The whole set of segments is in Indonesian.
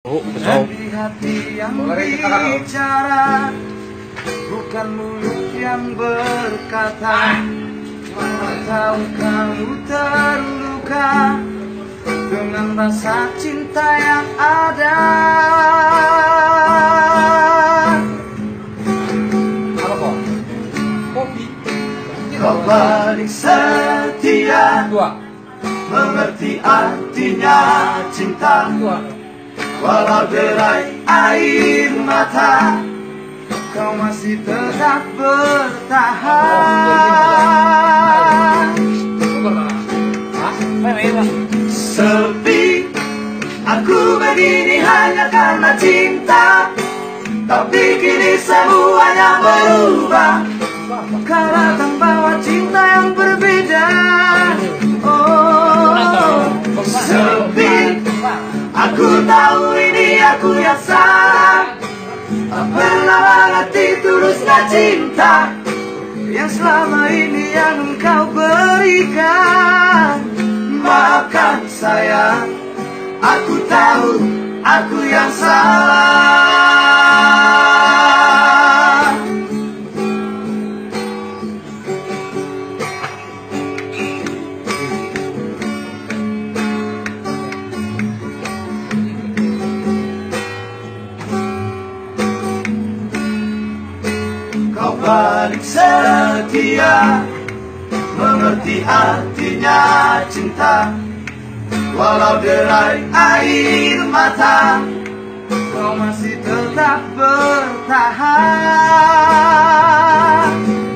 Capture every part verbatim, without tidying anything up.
Oh, Dari hati yang bicara, bukan mulut yang berkata. Tahu kamu terluka dengan rasa cinta yang ada. apa kok? Kopi. Kau balik setia, Dua. mengerti artinya cinta. Dua. Walau derai air mata, kau masih tetap bertahan. Sepi aku begini hanya karena cinta, tapi kini semuanya berubah. Kau datang bawa cinta yang berbeda. Oh, sepi. Aku tahu ini aku yang salah, tak pernah mengerti tulusnya cinta yang selama ini yang engkau berikan. Maafkan saya, aku tahu aku yang salah. Kau balik setia, mengerti artinya cinta. Walau derai air mata, kau masih tetap bertahan.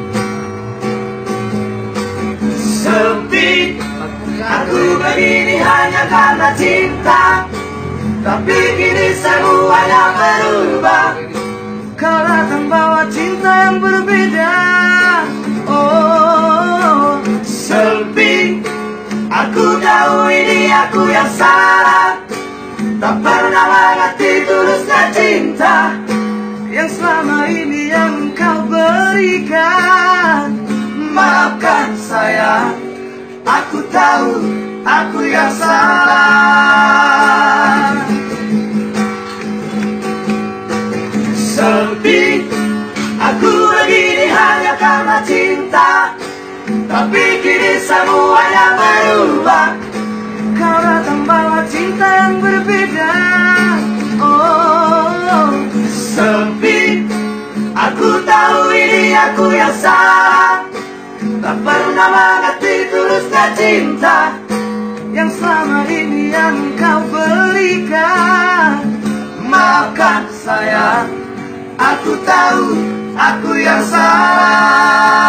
Sepi aku begini hanya karena cinta, tapi kini semuanya berubah. Kau datang bawa cinta yang berbeda. Oh, sepi. Aku tahu ini aku yang salah, tak pernah mengerti tulusnya cinta yang selama ini yang kau berikan. Maafkan saya, aku tahu aku yang salah. Sepi aku begini hanya karena cinta, tapi kini semuanya berubah. Kau datang bawa cinta yang berbeda. Oh, sepi. Aku tahu ini aku yang salah, tak pernah mengerti tulusnya cinta yang selama ini yang kau berikan. Maafkan saya, aku tahu aku yang salah.